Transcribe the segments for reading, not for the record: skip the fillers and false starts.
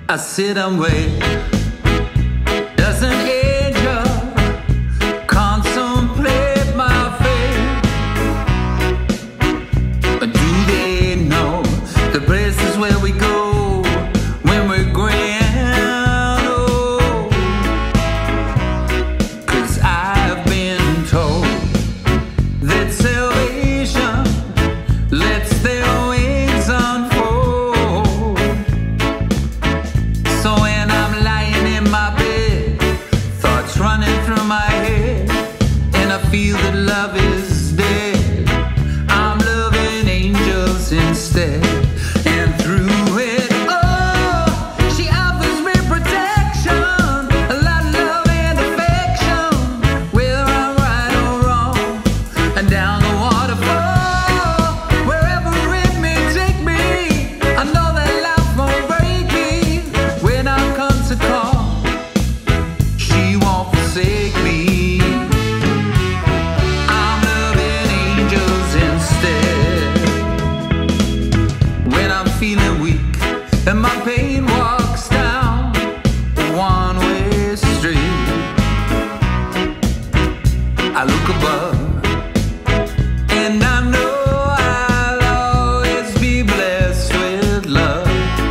I sit and wait. Does an angel contemplate my fate? Or do they know the places where we go when we're grand old? 'Cause I've been told that salvation lets their wings unfold. So when I'm lying in my bed, thoughts running through my head, and I feel that love is dead, I'm loving angels instead. And through it all, she offers me protection, a lot of love and affection, whether I'm right or wrong. And down the waterfall, wherever it may take me, I know that life won't break me. When I come to call, she won't forsake me. I'm loving angels instead. When I'm feeling weak and my pain walks down a one-way street, I look above and I know I'll always be blessed with love.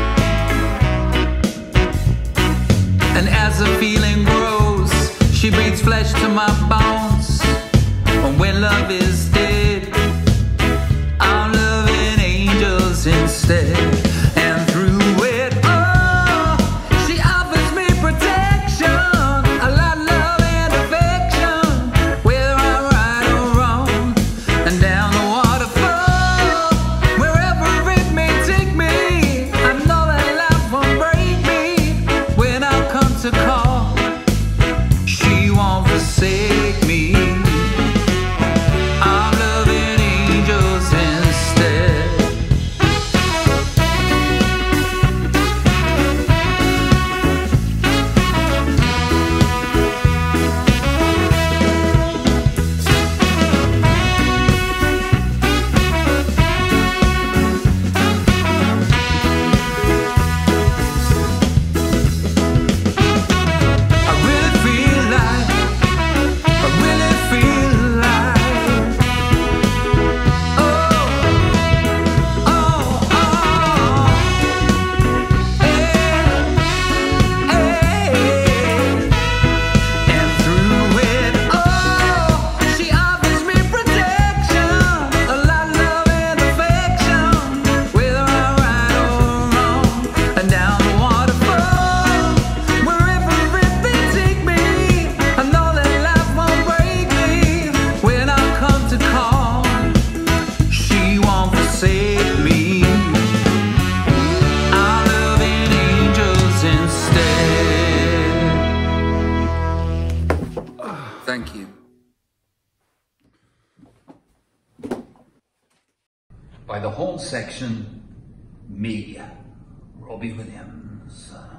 And as the feeling grows, she breathes flesh to my bones. And when love is dead, I'm loving angels instead. And through it all, she offers me protection, a lot of love and affection, whether I'm right or wrong. And down the waterfall, wherever it may take me, I know that life won't break me. When I come to call, she won't forsake me. I'm loving angels instead. I really feel like, I really feel like, oh, oh, oh, and through it all, she offers me protection, a lot of love and affection, whether I'm right or wrong. And down the waterfall, wherever it may take me, I know that life won't break me. When I come to call, she won't forsake me. I'm loving angels instead. Thank you. By the Horne Section, me, Robbie Williams.